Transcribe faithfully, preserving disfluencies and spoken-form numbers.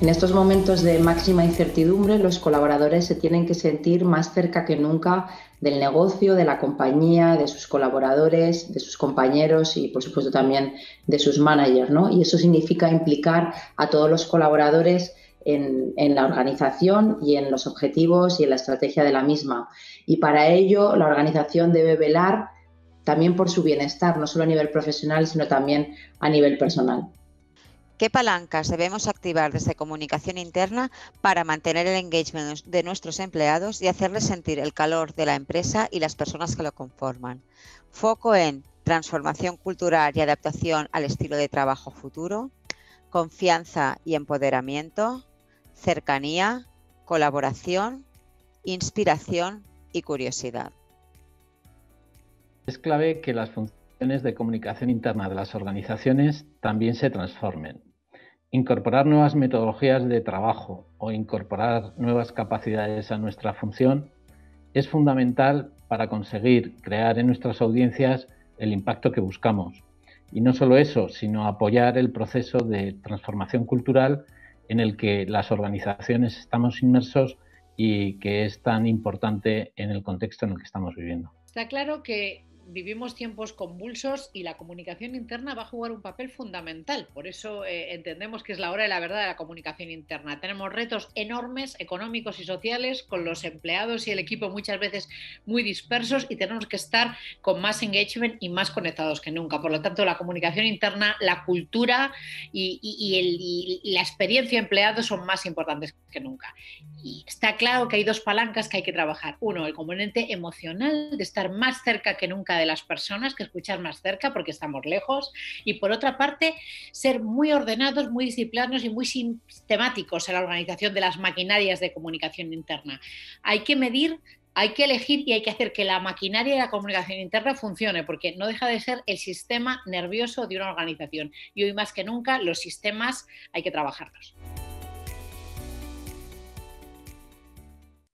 En estos momentos de máxima incertidumbre, los colaboradores se tienen que sentir más cerca que nunca del negocio, de la compañía, de sus colaboradores, de sus compañeros y, por supuesto, también de sus managers, ¿no? Y eso significa implicar a todos los colaboradores en, en la organización y en los objetivos y en la estrategia de la misma. Y para ello, la organización debe velar también por su bienestar, no solo a nivel profesional, sino también a nivel personal. ¿Qué palancas debemos activar desde comunicación interna para mantener el engagement de nuestros empleados y hacerles sentir el calor de la empresa y las personas que lo conforman? Foco en transformación cultural y adaptación al estilo de trabajo futuro, confianza y empoderamiento, cercanía, colaboración, inspiración y curiosidad. Es clave que las funciones de comunicación interna de las organizaciones también se transformen. Incorporar nuevas metodologías de trabajo o incorporar nuevas capacidades a nuestra función es fundamental para conseguir crear en nuestras audiencias el impacto que buscamos. Y no solo eso, sino apoyar el proceso de transformación cultural en el que las organizaciones estamos inmersos y que es tan importante en el contexto en el que estamos viviendo. Está claro que vivimos tiempos convulsos y la comunicación interna va a jugar un papel fundamental. Por eso eh, entendemos que es la hora de la verdad de la comunicación interna. Tenemos retos enormes, económicos y sociales, con los empleados y el equipo muchas veces muy dispersos, y tenemos que estar con más engagement y más conectados que nunca. Por lo tanto, la comunicación interna, la cultura y, y, y, el, y, y la experiencia de empleados son más importantes que nunca. Y está claro que hay dos palancas que hay que trabajar. Uno, el componente emocional, de estar más cerca que nunca de las personas, que escuchar más cerca porque estamos lejos, y por otra parte ser muy ordenados, muy disciplinados y muy sistemáticos en la organización de las maquinarias de comunicación interna. Hay que medir, hay que elegir y hay que hacer que la maquinaria de la comunicación interna funcione, porque no deja de ser el sistema nervioso de una organización, y hoy más que nunca los sistemas hay que trabajarlos.